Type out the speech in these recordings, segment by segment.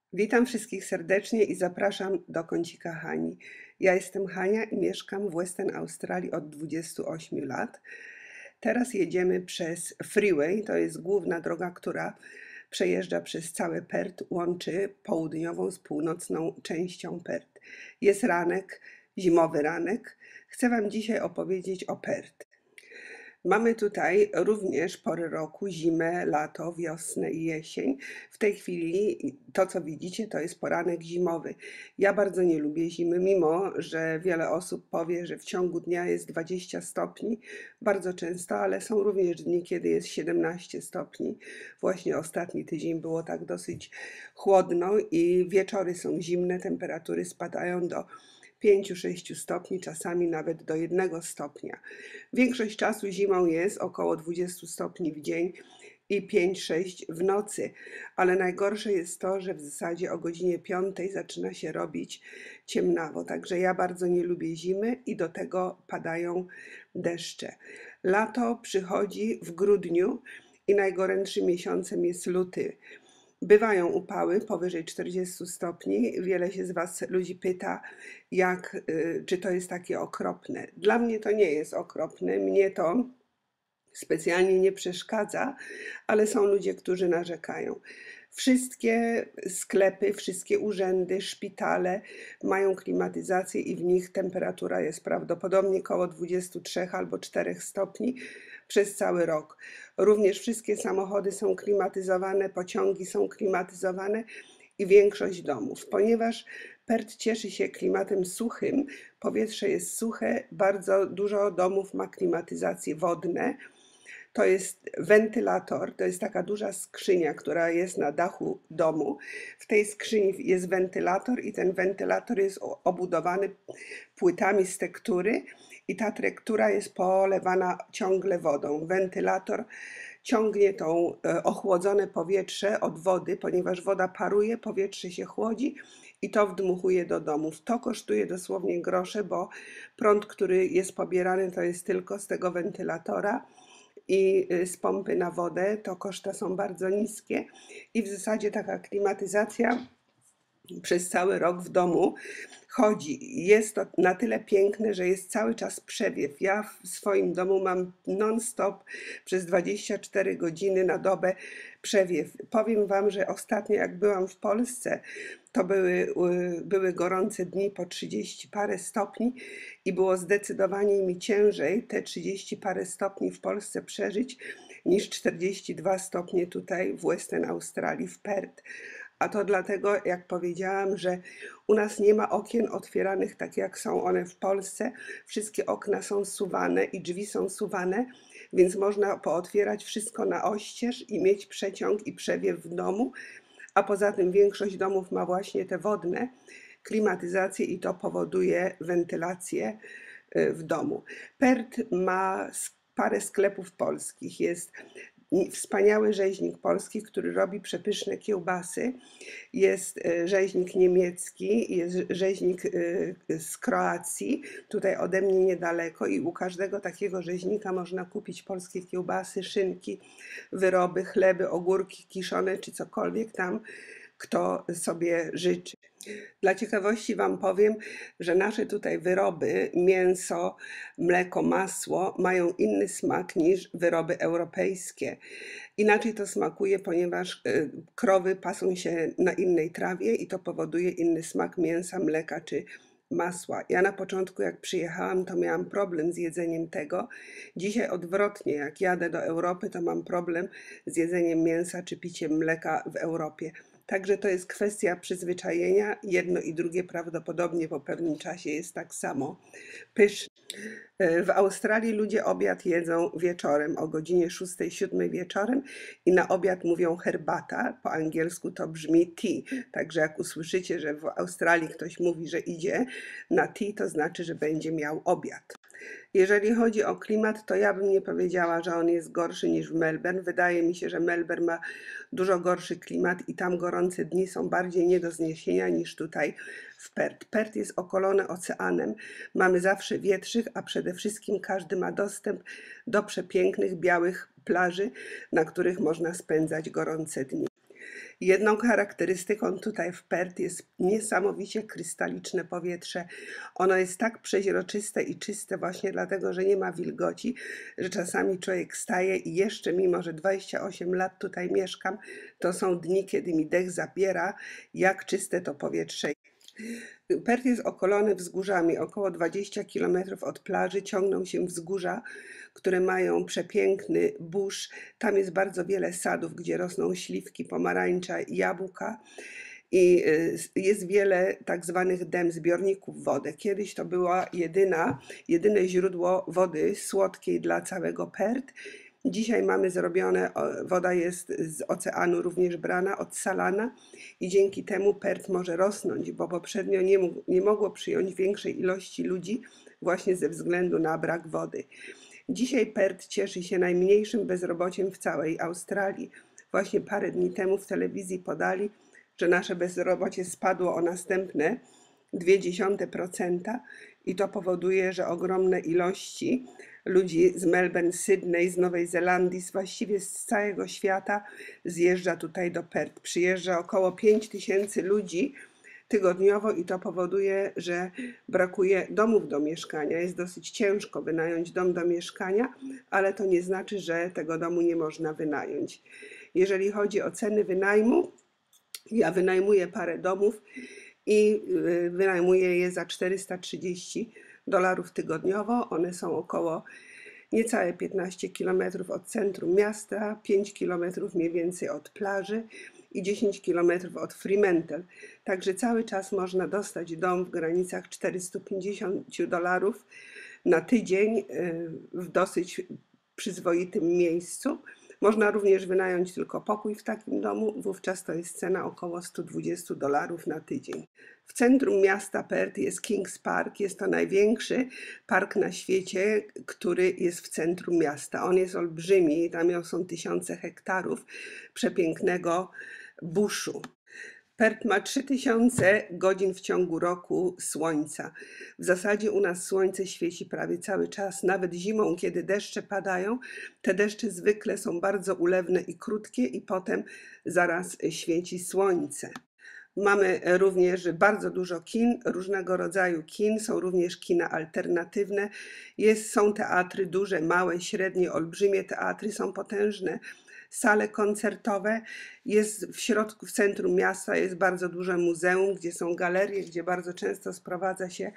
Witam wszystkich serdecznie i zapraszam do kącika Hani. Ja jestem Hania i mieszkam w Western Australii od 28 lat. Teraz jedziemy przez Freeway, to jest główna droga, która przejeżdża przez całe Perth, łączy południową z północną częścią Perth. Jest ranek, zimowy ranek. Chcę Wam dzisiaj opowiedzieć o Perth. Mamy tutaj również pory roku, zimę, lato, wiosnę i jesień. W tej chwili to, co widzicie, to jest poranek zimowy. Ja bardzo nie lubię zimy, mimo że wiele osób powie, że w ciągu dnia jest 20 stopni, bardzo często, ale są również dni, kiedy jest 17 stopni. Właśnie ostatni tydzień było tak dosyć chłodno i wieczory są zimne, temperatury spadają do 5-6 stopni, czasami nawet do 1 stopnia. Większość czasu zimą jest około 20 stopni w dzień i 5-6 w nocy, ale najgorsze jest to, że w zasadzie o godzinie 5 zaczyna się robić ciemnawo, także ja bardzo nie lubię zimy i do tego padają deszcze. Lato przychodzi w grudniu i najgorętszym miesiącem jest luty. Bywają upały powyżej 40 stopni. Wiele się z Was ludzi pyta, czy to jest takie okropne. Dla mnie to nie jest okropne, mnie to specjalnie nie przeszkadza, ale są ludzie, którzy narzekają. Wszystkie sklepy, wszystkie urzędy, szpitale mają klimatyzację i w nich temperatura jest prawdopodobnie około 23 albo 4 stopni przez cały rok. Również wszystkie samochody są klimatyzowane, pociągi są klimatyzowane i większość domów. Ponieważ Perth cieszy się klimatem suchym, powietrze jest suche, bardzo dużo domów ma klimatyzacje wodne. To jest wentylator, to jest taka duża skrzynia, która jest na dachu domu. W tej skrzyni jest wentylator i ten wentylator jest obudowany płytami z tektury i ta tektura jest polewana ciągle wodą. Wentylator ciągnie to ochłodzone powietrze od wody, ponieważ woda paruje, powietrze się chłodzi i to wdmuchuje do domów. To kosztuje dosłownie grosze, bo prąd, który jest pobierany, to jest tylko z tego wentylatora i z pompy na wodę, to koszta są bardzo niskie i w zasadzie taka klimatyzacja przez cały rok w domu chodzi. Jest to na tyle piękne, że jest cały czas przewiew. Ja w swoim domu mam non-stop przez 24 godziny na dobę przewiew. Powiem Wam, że ostatnio jak byłam w Polsce, to były gorące dni po 30 parę stopni i było zdecydowanie mi ciężej te 30 parę stopni w Polsce przeżyć niż 42 stopnie tutaj w Western Australii, w Perth. A to dlatego, jak powiedziałam, że u nas nie ma okien otwieranych tak jak są one w Polsce. Wszystkie okna są suwane i drzwi są suwane, więc można pootwierać wszystko na oścież i mieć przeciąg i przewiew w domu. A poza tym większość domów ma właśnie te wodne klimatyzacje i to powoduje wentylację w domu. Perth ma parę sklepów polskich. Jest wspaniały rzeźnik polski, który robi przepyszne kiełbasy. Jest rzeźnik niemiecki, jest rzeźnik z Kroacji, tutaj ode mnie niedaleko i u każdego takiego rzeźnika można kupić polskie kiełbasy, szynki, wyroby, chleby, ogórki kiszone czy cokolwiek tam kto sobie życzy. Dla ciekawości Wam powiem, że nasze tutaj wyroby, mięso, mleko, masło mają inny smak niż wyroby europejskie. Inaczej to smakuje, ponieważ krowy pasą się na innej trawie i to powoduje inny smak mięsa, mleka czy masła. Ja na początku jak przyjechałam, to miałam problem z jedzeniem tego. Dzisiaj odwrotnie, jak jadę do Europy, to mam problem z jedzeniem mięsa czy piciem mleka w Europie. Także to jest kwestia przyzwyczajenia. Jedno i drugie prawdopodobnie po pewnym czasie jest tak samo pyszne. W Australii ludzie obiad jedzą wieczorem o godzinie 6-7 wieczorem i na obiad mówią herbata. Po angielsku to brzmi tea. Także jak usłyszycie, że w Australii ktoś mówi, że idzie na tea, to znaczy, że będzie miał obiad. Jeżeli chodzi o klimat, to ja bym nie powiedziała, że on jest gorszy niż w Melbourne. Wydaje mi się, że Melbourne ma dużo gorszy klimat i tam gorące dni są bardziej nie do zniesienia niż tutaj w Perth. Perth jest okolone oceanem, mamy zawsze wietrzyk, a przede wszystkim każdy ma dostęp do przepięknych, białych plaży, na których można spędzać gorące dni. Jedną charakterystyką tutaj w Perth jest niesamowicie krystaliczne powietrze. Ono jest tak przeźroczyste i czyste właśnie dlatego, że nie ma wilgoci, że czasami człowiek staje i jeszcze mimo, że 28 lat tutaj mieszkam, to są dni, kiedy mi dech zabiera, jak czyste to powietrze. Perth jest okolony wzgórzami. Około 20 kilometrów od plaży ciągną się wzgórza, które mają przepiękny burz. Tam jest bardzo wiele sadów, gdzie rosną śliwki, pomarańcza, jabłka. I jest wiele tak zwanych dem, zbiorników wody. Kiedyś to była jedyne źródło wody słodkiej dla całego Perth. Dzisiaj mamy zrobione, woda jest z oceanu również brana, odsalana i dzięki temu Perth może rosnąć, bo poprzednio nie mogło przyjąć większej ilości ludzi właśnie ze względu na brak wody. Dzisiaj Perth cieszy się najmniejszym bezrobociem w całej Australii. Właśnie parę dni temu w telewizji podali, że nasze bezrobocie spadło o następne 0,2% i to powoduje, że ogromne ilości ludzi z Melbourne, Sydney, z Nowej Zelandii, właściwie z całego świata zjeżdża tutaj do Perth. Przyjeżdża około 5000 ludzi tygodniowo i to powoduje, że brakuje domów do mieszkania. Jest dosyć ciężko wynająć dom do mieszkania, ale to nie znaczy, że tego domu nie można wynająć. Jeżeli chodzi o ceny wynajmu, ja wynajmuję parę domów i wynajmuję je za $430 tygodniowo. One są około niecałe 15 km od centrum miasta, 5 km mniej więcej od plaży i 10 km od Fremantle. Także cały czas można dostać dom w granicach $450 na tydzień w dosyć przyzwoitym miejscu. Można również wynająć tylko pokój w takim domu, wówczas to jest cena około $120 na tydzień. W centrum miasta Perth jest Kings Park, jest to największy park na świecie, który jest w centrum miasta. On jest olbrzymi, tam są tysiące hektarów przepięknego buszu. Perth ma 3000 godzin w ciągu roku słońca. W zasadzie u nas słońce świeci prawie cały czas, nawet zimą, kiedy deszcze padają. Te deszcze zwykle są bardzo ulewne i krótkie i potem zaraz świeci słońce. Mamy również bardzo dużo kin, różnego rodzaju kin, są również kina alternatywne. Są teatry duże, małe, średnie, olbrzymie teatry, są potężne sale koncertowe. Jest w środku, w centrum miasta jest bardzo duże muzeum, gdzie są galerie, gdzie bardzo często sprowadza się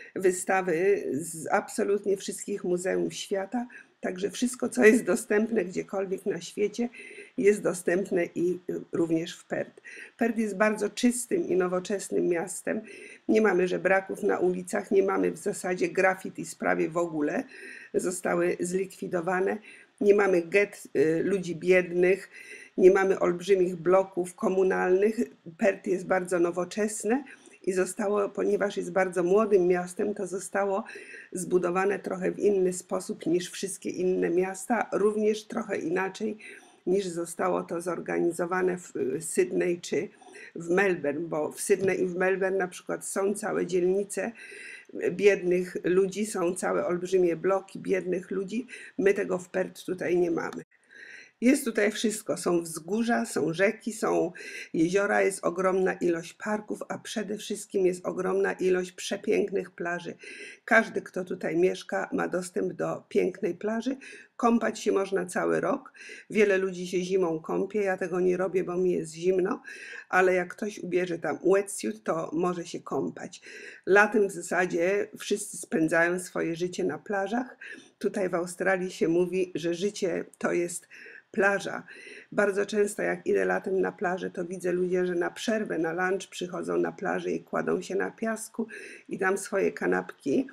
wystawy z absolutnie wszystkich muzeów świata. Także wszystko, co jest dostępne gdziekolwiek na świecie, jest dostępne i również w Perth. Perth jest bardzo czystym i nowoczesnym miastem. Nie mamy żebraków na ulicach, nie mamy w zasadzie graffiti prawie w ogóle. Zostały zlikwidowane. Nie mamy get ludzi biednych, nie mamy olbrzymich bloków komunalnych. Perth jest bardzo nowoczesne i zostało, ponieważ jest bardzo młodym miastem, to zostało zbudowane trochę w inny sposób niż wszystkie inne miasta, również trochę inaczej niż zostało to zorganizowane w Sydney czy w Melbourne, bo w Sydney i w Melbourne na przykład są całe dzielnice biednych ludzi, są całe olbrzymie bloki biednych ludzi. My tego w Perth tutaj nie mamy. Jest tutaj wszystko, są wzgórza, są rzeki, są jeziora, jest ogromna ilość parków, a przede wszystkim jest ogromna ilość przepięknych plaży. Każdy, kto tutaj mieszka, ma dostęp do pięknej plaży. Kąpać się można cały rok. Wiele ludzi się zimą kąpie, ja tego nie robię, bo mi jest zimno, ale jak ktoś ubierze tam wetsuit, to może się kąpać. Latem w zasadzie wszyscy spędzają swoje życie na plażach. Tutaj w Australii się mówi, że życie to jest plaża. Bardzo często jak idę latem na plażę, to widzę ludzi, że na przerwę, na lunch przychodzą na plażę i kładą się na piasku i tam swoje kanapki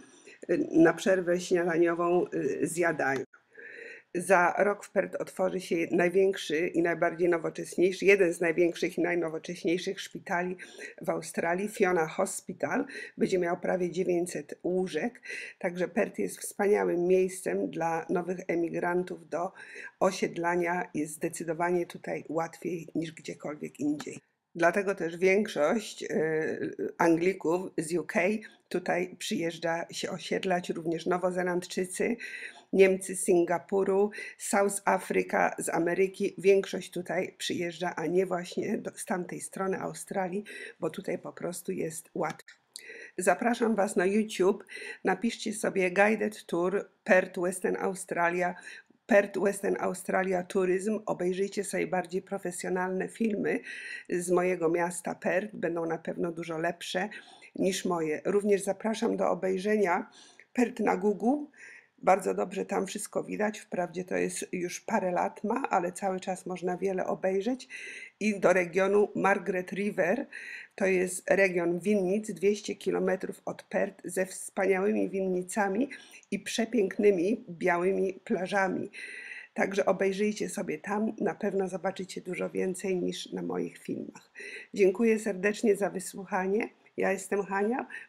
na przerwę śniadaniową zjadają. Za rok w Perth otworzy się największy i najbardziej nowocześniejszy, jeden z największych i najnowocześniejszych szpitali w Australii, Fiona Hospital. Będzie miał prawie 900 łóżek, także Perth jest wspaniałym miejscem dla nowych emigrantów do osiedlania. Jest zdecydowanie tutaj łatwiej niż gdziekolwiek indziej. Dlatego też większość Anglików z UK tutaj przyjeżdża się osiedlać, również Nowozelandczycy, Niemcy z Singapuru, South Africa z Ameryki. Większość tutaj przyjeżdża, a nie właśnie z tamtej strony Australii, bo tutaj po prostu jest łatwo. Zapraszam Was na YouTube. Napiszcie sobie Guided Tour Perth Western Australia, Perth Western Australia Tourism. Obejrzyjcie sobie bardziej profesjonalne filmy z mojego miasta Perth. Będą na pewno dużo lepsze niż moje. Również zapraszam do obejrzenia Perth na Google. Bardzo dobrze tam wszystko widać. Wprawdzie to jest już parę lat ma, ale cały czas można wiele obejrzeć. I do regionu Margaret River. To jest region winnic, 200 km od Perth, ze wspaniałymi winnicami i przepięknymi białymi plażami. Także obejrzyjcie sobie tam, na pewno zobaczycie dużo więcej niż na moich filmach. Dziękuję serdecznie za wysłuchanie. Ja jestem Hania.